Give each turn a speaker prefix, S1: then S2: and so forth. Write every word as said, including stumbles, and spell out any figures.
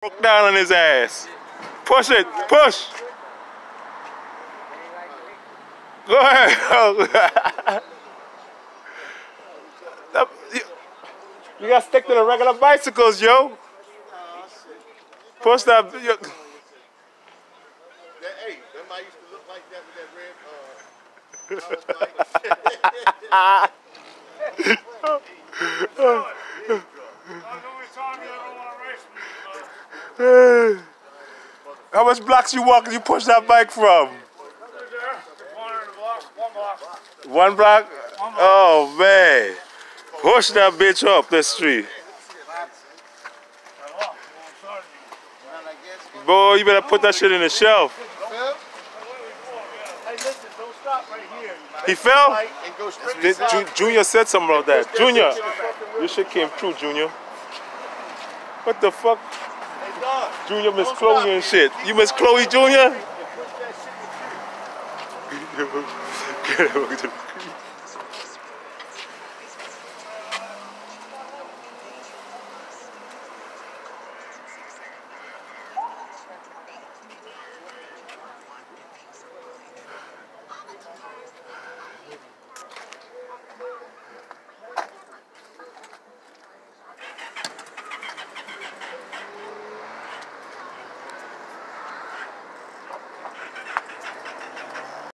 S1: Broke down on his ass. Push it, push. Go ahead. You gotta stick to the regular bicycles, yo. Push that. Yo.
S2: That, hey, that might used to look like that with that red uh,
S1: How much blocks you walk? You push that bike from? One block? Oh man. Push that bitch up the street. Boy, you better put that shit in the shelf.
S2: Hey, listen, don't stop right here.
S1: He fell?
S2: And go straight
S1: Did, Ju Junior said something about that. Junior, your shit came true, Junior. What the fuck? Junior miss Chloe and shit. You miss Chloe, Junior?